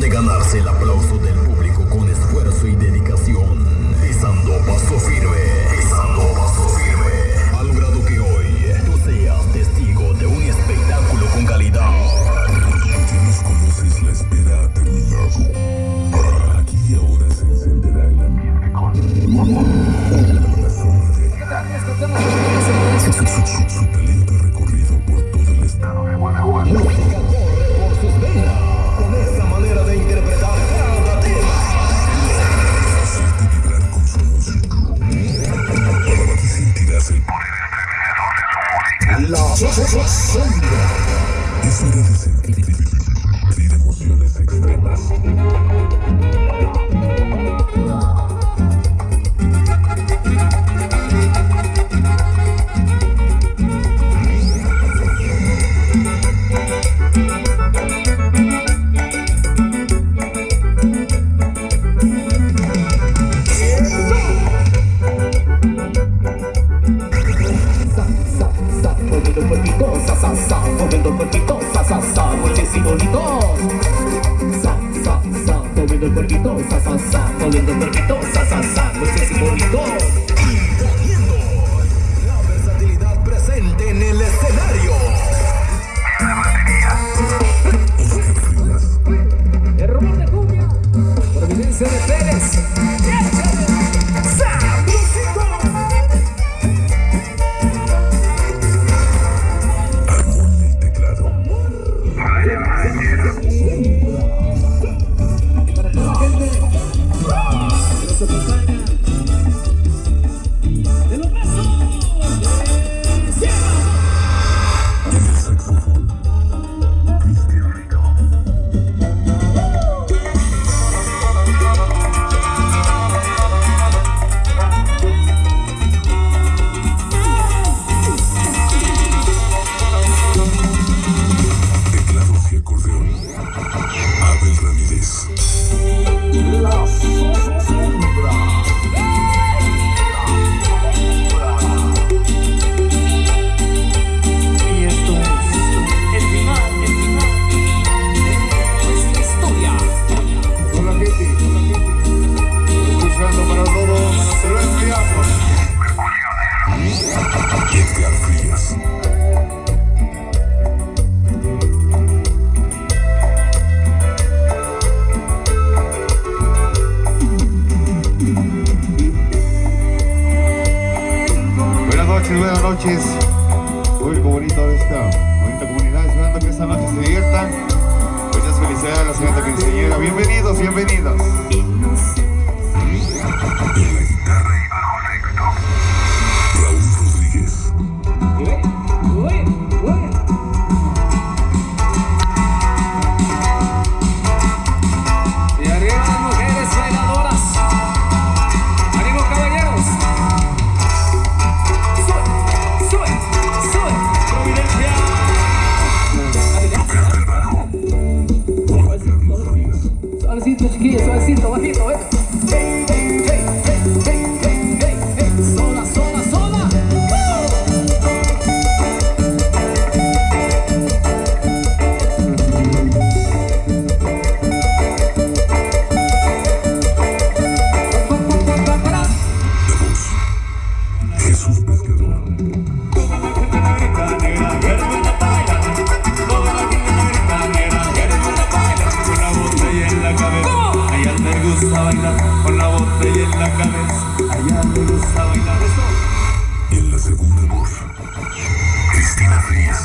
de ganarse el aplauso del público con esfuerzo y dedicación, pisando paso firme, ha logrado que hoy tú seas testigo de un espectáculo con calidad. Ya nos conoces, la espera ha terminado. Aquí y ahora se encenderá el ambiente con la sombra de... Su talento ha recorrido por todo el estado de Guanajuato. Música corre por sus venas, con esa manera de interpretar cada tema. Hacerte vibrar con su música. Aquí sentirás el poder estremecedor de su música. La sombra. Es hora de sentir emociones extremas. Moviendo el cuerpito, sa, sa, sa, mueves y bonito. Sa, sa, sa, moviendo el cuerpito, sa, sa, sa, moviendo el cuerpito, sa, sa, sa, mueves y bonito. Imponiendo la versatilidad presente en el escenario. La batería. Oscar Frías. El rumor de cumbia, Providencia de Pérez. Armonía y teclado. Para toda la gente que nos acompaña de los brazos de Sierra. En el saxofón, Cristian Rico. Teclados y acordeón, Abel Ramírez. La sombra. Y esto es el final de nuestra historia. Hola gente, escuchando para todos, se lo enviamos. Edgar Frías. Buenas noches, público bonito de esta bonita comunidad, esperando que esta noche se diviertan. Muchas felicidades a la señora quinceañera. Bienvenidos, bienvenidos. En la guitarra y bajo sexto, Raúl Rodríguez. Y arriba las mujeres bailadoras. ¡Ánimo, caballeros! ¡Sube! ¡Providencia! Tocando el bajo, Juan Carlos Frías. Suavecito, chiquillos, suavecito, bajito, ¿eh? Hey, hey, hey, hey, hey, hey, hey, hey. Sola, sola, sola. La voz, Jesús Pescador. Con la botella en la cabeza, allá le gusta bailar eso. Y en la segunda voz, Cristina Frías.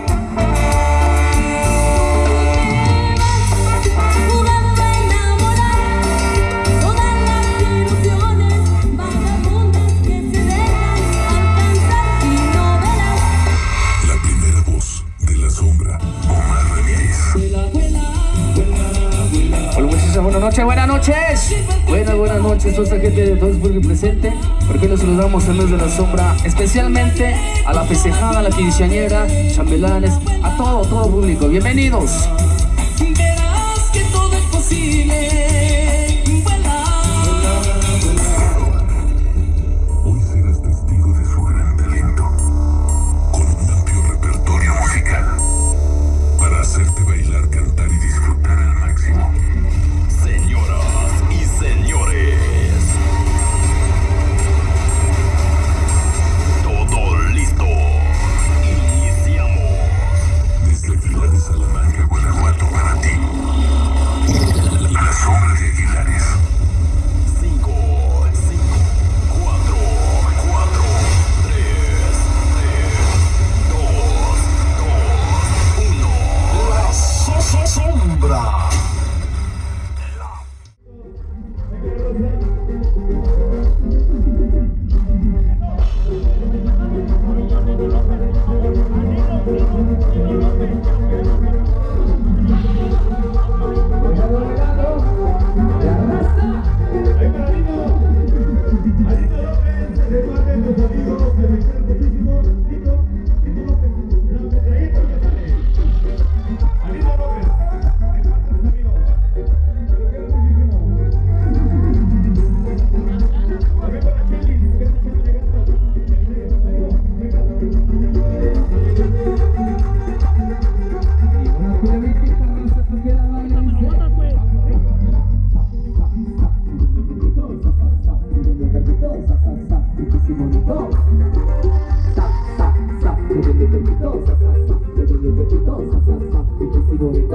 Jugando a enamorar todas las ilusiones vagabundas que se dejan alcanzar y no verás. La primera voz de la sombra, Omar Ramírez. Hola muchachos, buenas noches, buenas noches. Buenas noches, toda esta gente de todo el público presente. Por aquí los saludamos en Mes de la Sombra, especialmente a la festejada, a la quinceañera, chambelanes, a todo público. Bienvenidos. Verás que todo es posible. Vuela. Hoy serás testigo de su gran talento, con un amplio repertorio musical, para hacerte bailar, cantar y disfrutar al máximo.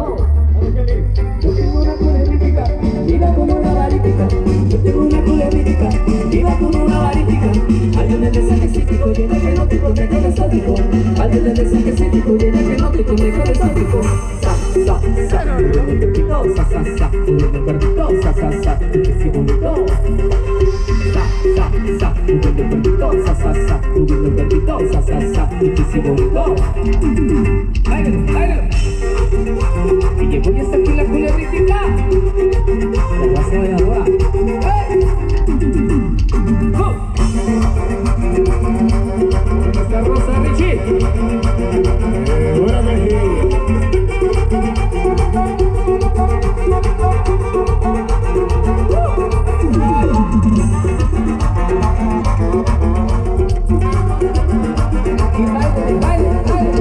bonito. Yo tengo una culebritica, iba con una varítica. Yo tengo una culebritica, iba con una varítica. Alguien le dice que sí, tipo, llena que no te conté con exótico. Alguien le dice que sí, tipo, llena que no te conté con exótico. Sa, moviendo el cuerpito, sa, moviendo el cuerpito, sa, que sí bonito. Sa, moviendo el cuerpito, sa, moviendo el cuerpito, sa, que sí bonito. Baila. Y llegó ya está aquí la culebritica. La raza bailadora. ¿Dónde está Rosa Richie? Buena Mejía. Y baile.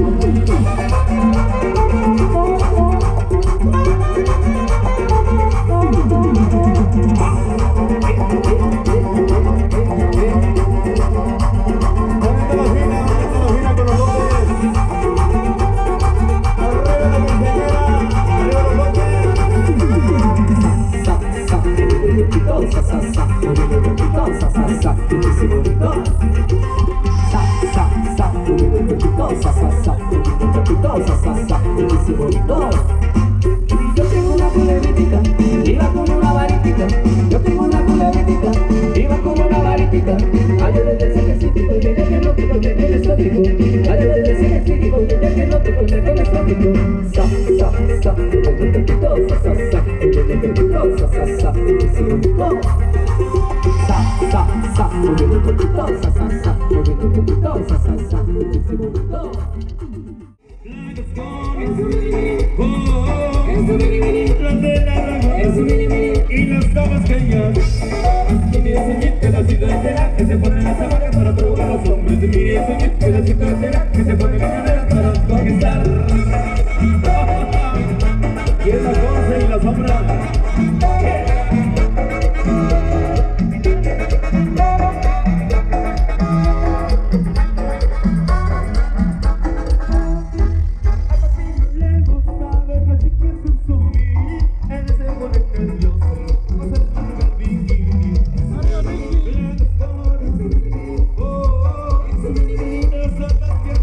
Yo tengo una culebritica, iba con una varítica. Yo tengo una culebritica, iba con una varítica. Ay, yo le decía que sí, tipo, yo que no te conté con exótico. Ay, yo le decía que sí, tipo, yo que no te conté con exótico. Sa, moviendo el cuerpito, sa, moviendo el cuerpito, sa, que sí bonito. Sa, moviendo el cuerpito, sa, moviendo el cuerpito, sa, que sí bonito. Y las damas que ya mire ese pedacito de tela que se pone en la sábana para provocar a los hombres. Mire ese pedacito de tela que se pone en la cadera para conquistar. Y esa cosa y la sombra. Las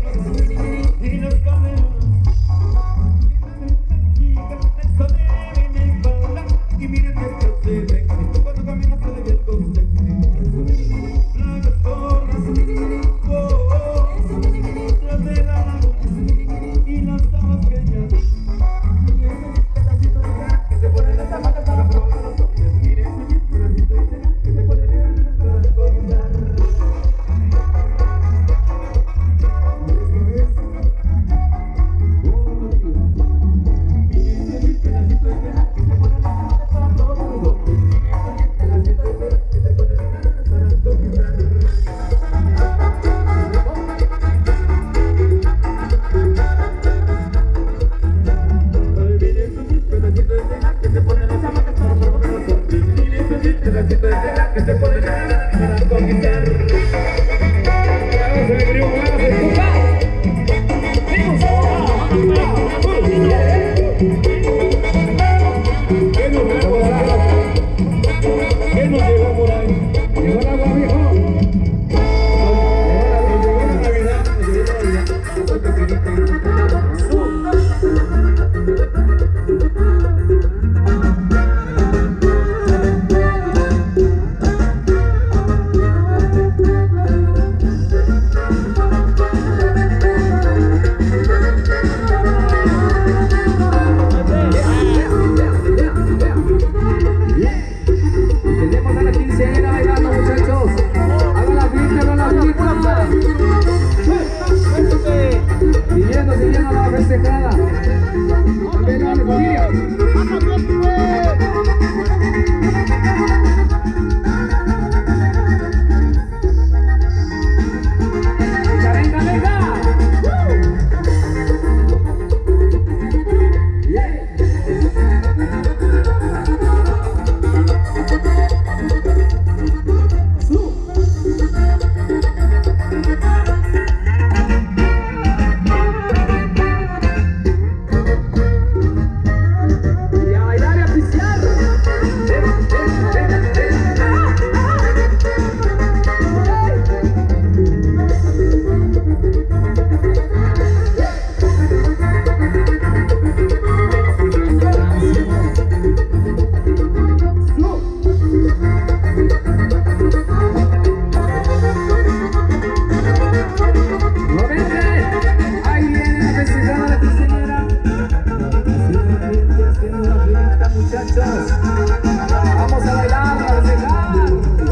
muchachos. Vamos a bailar, a festejar.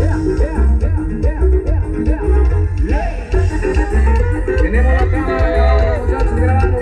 Tenemos la cámara grabando, muchachos, grabando.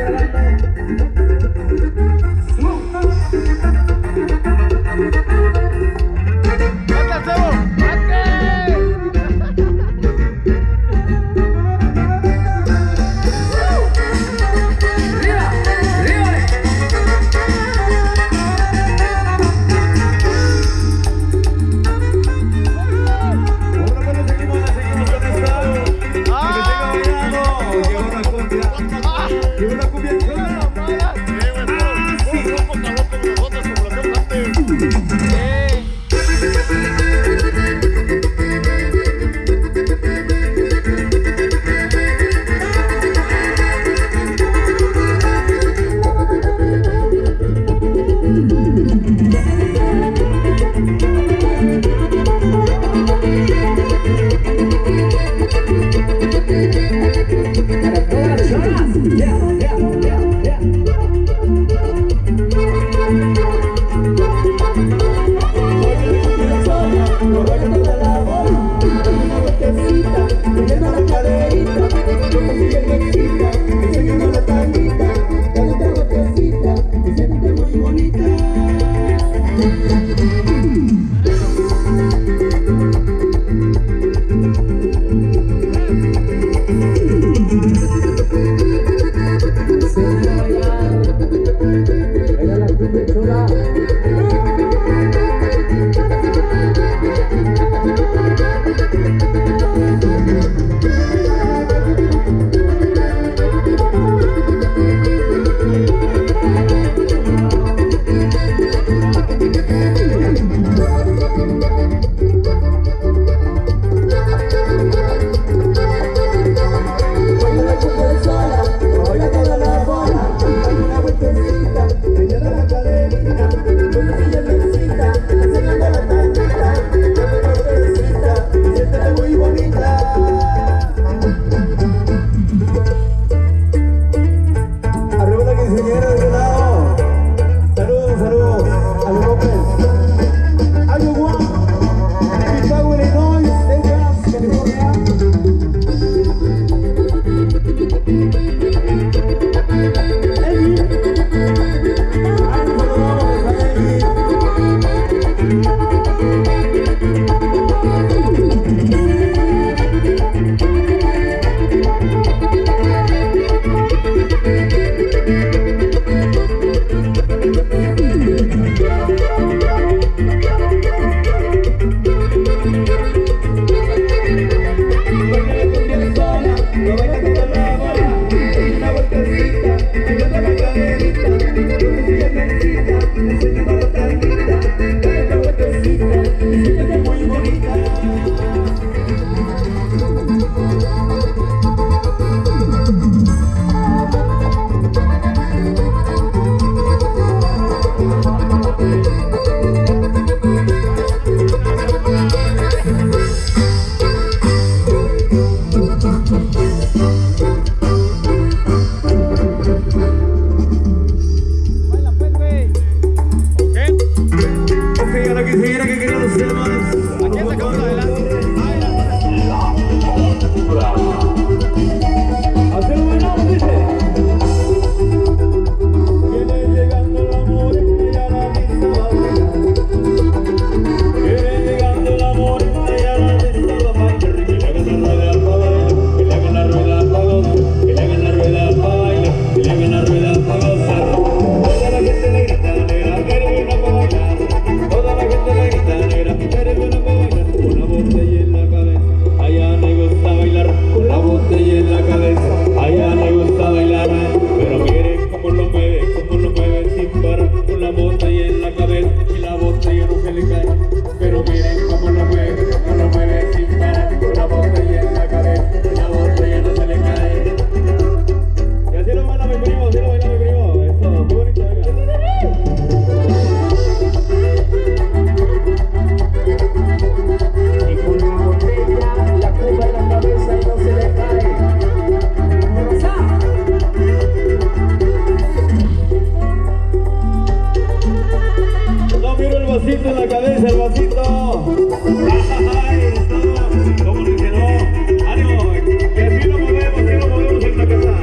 vasito en la cabeza, el vasito. Ay, eso, como dice, no. Ánimo, que así lo movemos en la casa.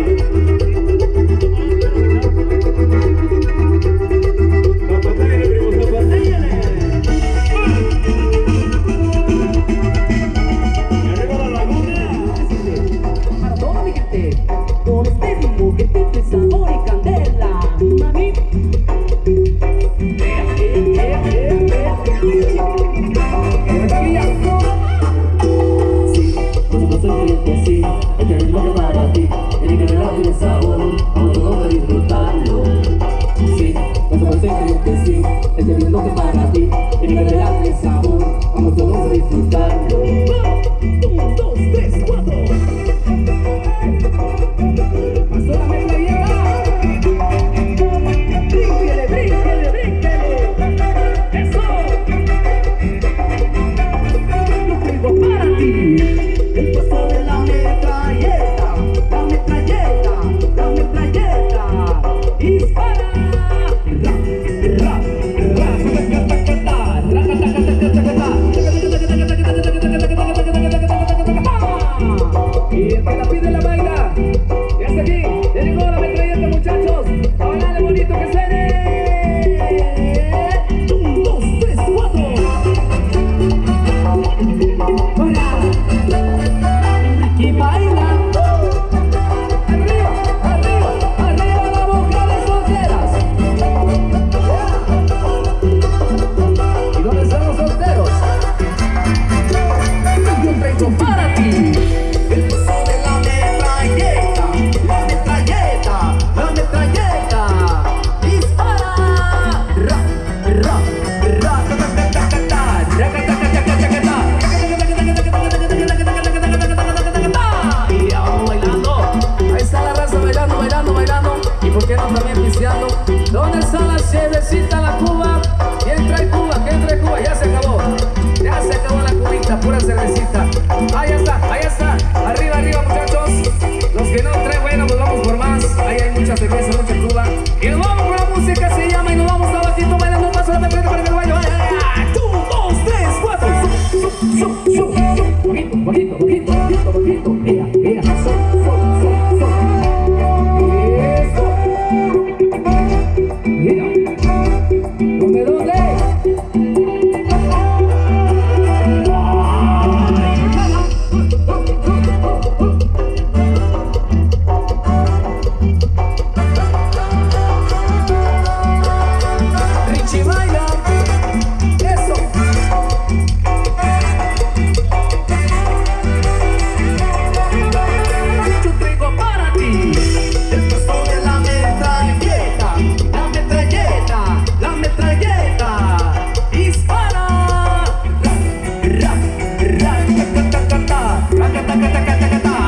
Zapatéale, primo, zapatéale. Y arriba la laguna. Para toda mi gente, con este ritmo que tiene sabor y candela, mami. Sí, por supuesto que sí, este ritmo que para ti, tiene que ver tiene sabor, vamos todos a disfrutarlo. Sí, por supuesto que sí, este ritmo que para ti, tiene que ver tiene sabor, vamos todos a disfrutarlo. 1, 2, 3, 4. Pasó la metralleta. Brínquele, brínquele, brínquele. Eso. Yo traigo para ti el paso de la metralleta, la metralleta, la metralleta. Dispara. Ra, ra, ra, y el que la pide la baila. Y hasta aquí, ya llegó la metralleta, muchachos. A bailarle bonito que suene. 1, 2, 3, 4. Para. Ricky baila. Arriba, arriba, arriba la boca de solteras. ¿Y dónde están los solteros? Yo traigo para ti el paso de la metralleta, la metralleta, la metralleta. Dispara. Ra, ra, ra, ta, ta, ta, ta, ta, ta, ra, ta, ta, ta, ta, ta, ta, ta. Y ya vamos bailando. Ahí está la raza bailando, bailando, bailando. Y por qué no también pisteando. ¿Dónde está la cervecita, la cuba? ¿Quién trae cuba? ¿Quién trae cuba? Ya se acabó. Ya se acabó la cubita, pura cervecita. Ahí está, ahí está. Arriba, arriba, muchachos. Los que no traen, bueno, pues vamos por más. Ahí hay mucha cerveza, mucha cuba. Y nos vamos con la música, se llama. Y nos vamos abajito bailando un paso de la para que el baile vaya. 1, 2, 3, 4. Bajito, bajito, bajito, bajito, bajito. Mira, mira. Eso. Mira. ¿Dónde? Richie baila. Eso. Yo traigo para ti el paso de la metralleta, la metralleta, la metralleta. Dispara. Ra, ra, ta, ta, ta, ta, ta, ta, ta, ta, ta, ta, ta, ta.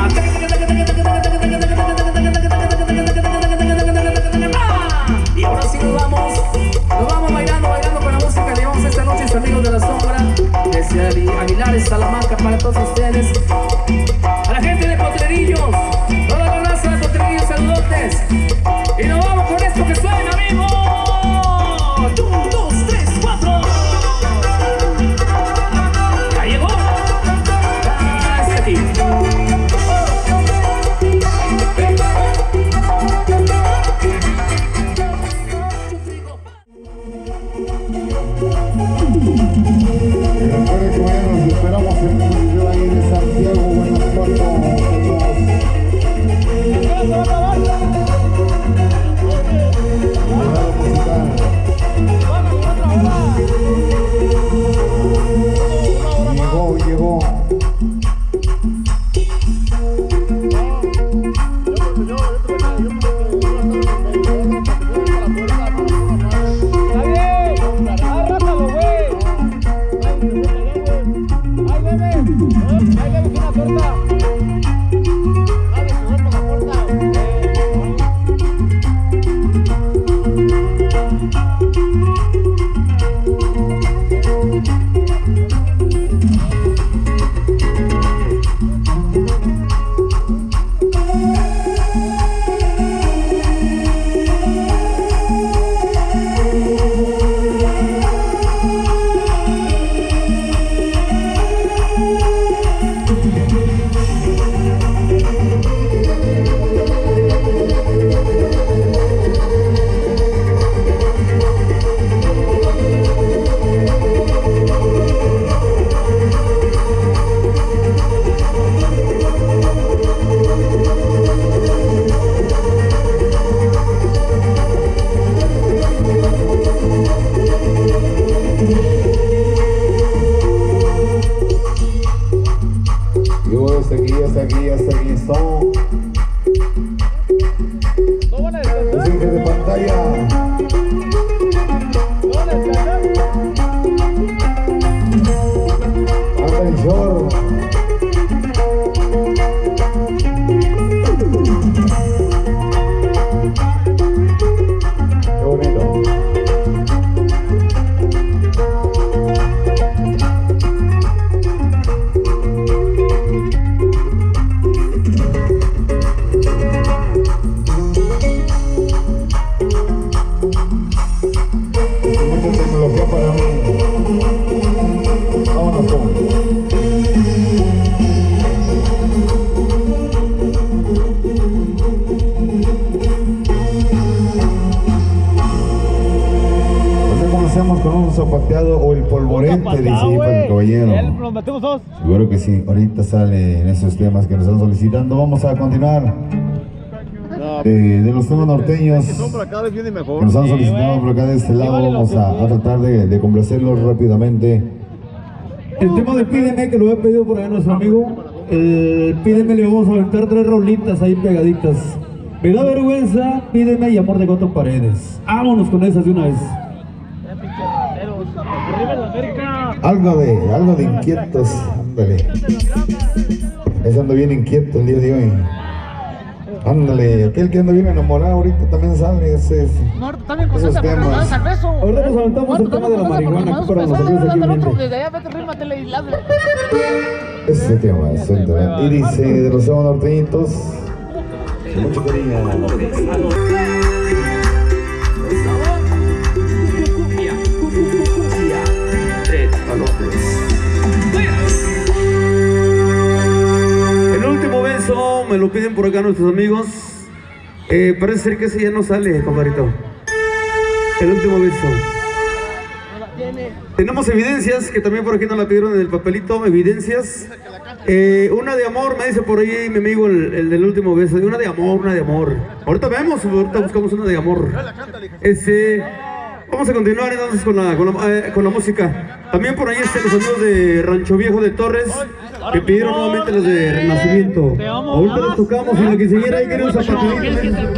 Y ahora sí nos vamos bailando, bailando con la música. Le llevamos esta noche a sus amigos de la sombra, desde Aguilar, Salamanca, para todos ustedes. A la gente de Potrerillos, toda la raza de Potrerillos, saludotes. Y nos vamos con esto que suena, amigos. 1, 2, 3, 4. Ya llegó. Ya está aquí. Recuerden que mañana nos esperamos en el museo ahí de Santiago. Son los hijos de pantalla. Anda el short. Qué bonito. Con un zapateado o el polvorete, dice ahí para el caballero. ¿Nos metemos dos? Seguro que sí, ahorita sale en esos temas que nos están solicitando. Vamos a continuar de los temas norteños que nos han solicitado por acá de este lado. Vamos a tratar de complacerlos rápidamente. El tema de Pídeme, que lo he pedido por ahí nuestro amigo. El Pídeme, le vamos a aventar 3 rolitas ahí pegaditas. Me da vergüenza, Pídeme y Amor de 4 paredes. Vámonos con esas de una vez. Algo de inquietos, ándale. Ese ando bien inquieto el día de hoy. Ándale, aquel que anda bien enamorado ahorita también sale esos temas. Ahorita nos aventamos el tema de la marihuana aquí para nosotros aquí en Ese tema es el tema. Y dice de los temas norteñitos. Mucho cariño. El último beso me lo piden por acá nuestros amigos. Parece ser que ese ya no sale, compadrito. El último beso. Tenemos evidencias que también por aquí nos la pidieron en el papelito. Evidencias. Una de amor, me dice por ahí mi amigo el del último beso. Una de amor. Ahorita vemos, ahorita buscamos una de amor. Vamos a continuar entonces con la música. También por ahí están los amigos de Rancho Viejo de Torres, que pidieron nuevamente los de Renacimiento. Ahorita los tocamos y la que siguiera ahí quiere un zapatito.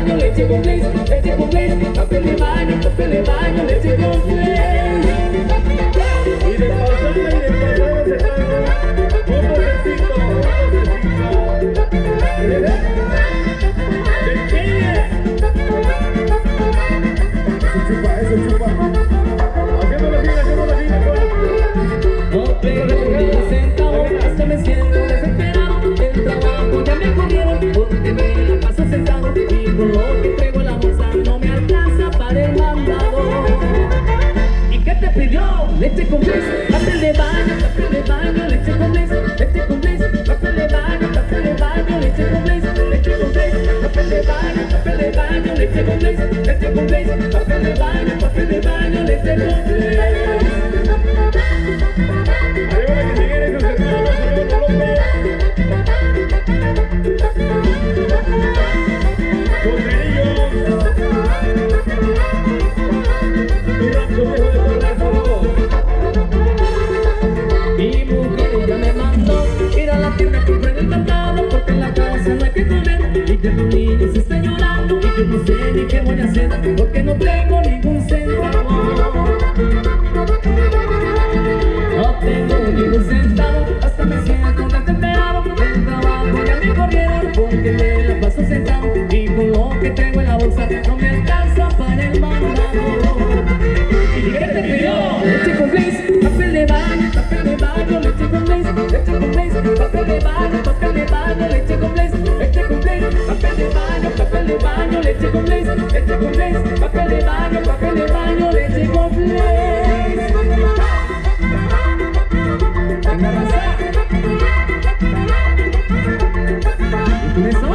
baño, leche con Blaze, leche con Blaze, papel de baño, leche con Blaze. Y de pasada se traigo un botecito, Eso chupa. Haciéndolo así, No tengo ni un centavo, hasta me siento desesperado. El trabajo ya me corrieron porque me la paso sentado. Y con lo que traigo en la bolsa no me alcanza para el mandado. ¿Y qué te pidió? Leche con Blaze, papel de baño, leche con Blaze, leche con Blaze, papel de baño, leche con Blaze, leche con Blaze, papel de baño, leche con Blaze, leche con Blaze, papel de baño, leche con Blaze. arriba que se quiere sus hermanos, arriba los locos. Con cerillos. Y rancho viejo de Torrezo. Mi mujer ya me mandó ir a la tienda a comprar el candado porque en la casa no hay que comer y que los niños están llorando y yo no sé ni qué voy a hacer porque no tengo ningún centavo. No tengo ningún centavo, hasta me siento desesperado. El trabajo ya me corrieron porque me la paso sentado y con lo que tengo en la bolsa no me alcanza para el mandado. ¿Y qué te pidió? Leche con Blaze, papel de baño, leche con Blaze, leche con Blaze, papel de baño, leche con Blaze, leche con Blaze, papel de baño, leche con Blaze, leche con Blaze, papel de baño, leche con Blaze. Venga, raza. ¿Y con eso?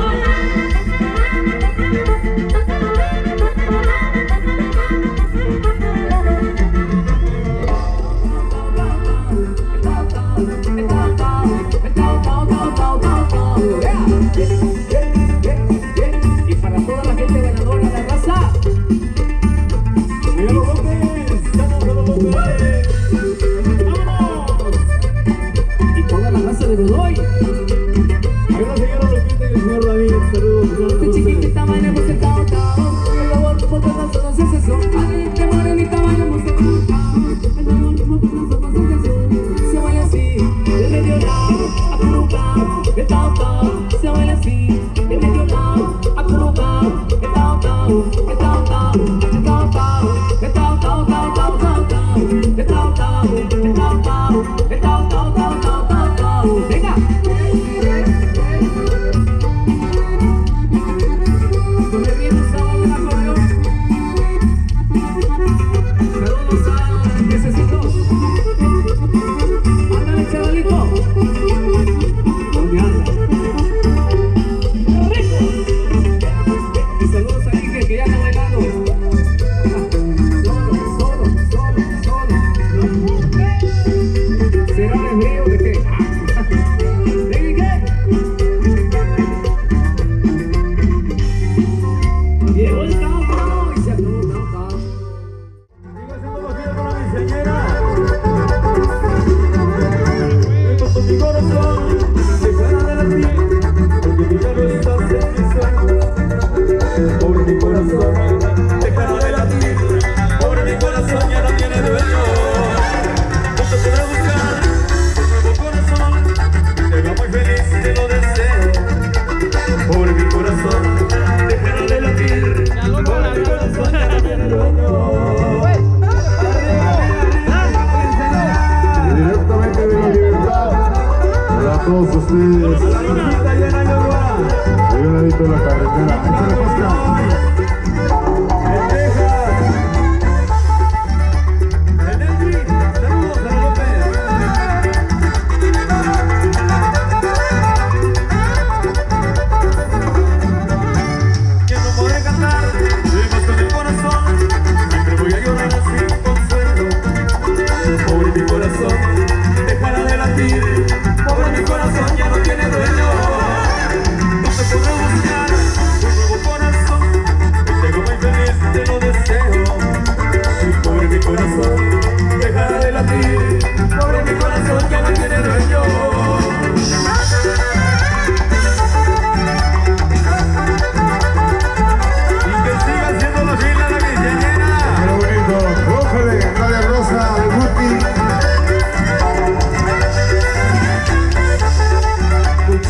Y para toda la gente ganadora de la raza. Mira los hombres, estamos a los hombres. ¡Vámonos! Y toda la raza de Godoy. Ahí la señora Lupita y el señor David, saludos. Este chiquitita baila por sentado, el labor por todas las eso. Ay, qué morenita baila por sentado, el labor por todas las eso. Se baila así, de medio lado, acurrucado, de tao tao. Se baila así, de medio lado, acurrucado, de tao tao, de tao tao, de tao tao, de tao tao, tao tao, tao tao, de tao tao, de tao tao, de tao tao, tao tao, tao tao. Venga. Con el bien usado del acordeón. Saludos a Necesitos. Ándale, chavalito. ¿Dónde anda? ¡Rico! Y saludos a Inge que ya anda bailando. Solo. ¿Será de frío de qué? ¿De qué? Llegó el campo y se acabó el campo. Sigo haciendo la fiesta para mi señora. Vengo con mi corazón, dejada de latir, porque tú ya no estás en mi sueño. Pobre mi corazón, dejada de latir, pobre mi corazón ya no tiene dueño. No te podré buscar un nuevo corazón, te veo muy feliz, te lo deseo. Pobre mi corazón, dejada de latir, pobre mi corazón ya no tiene dueño. Directamente de la libertad para todos ustedes. Ahí un ladito de la carretera. Échale Pasca. Que no podré cantar, vivimos con el corazón, siempre voy a llorar sin consuelo. Pobre mi corazón, dejará de latir, pobre mi corazón ya no tiene dueño. No te podré buscar un nuevo corazón, tengo muy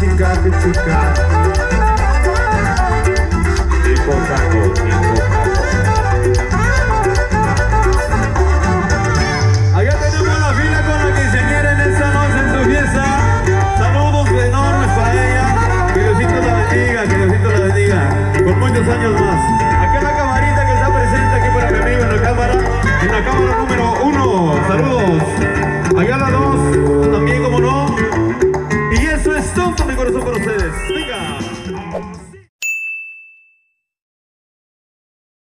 chica, qué chica. Nico Caco. Allá tenemos la fila con la quinceañera en esta noche en su fiesta. Saludos enormes para ella. Que Diosito la bendiga, que Diosito la bendiga. Por muchos años más. Acá la camarita que está presente aquí para mi amigo en la cámara número 1. Saludos. Allá la 2, también como no. Y eso es todo mi corazón para ustedes. Venga.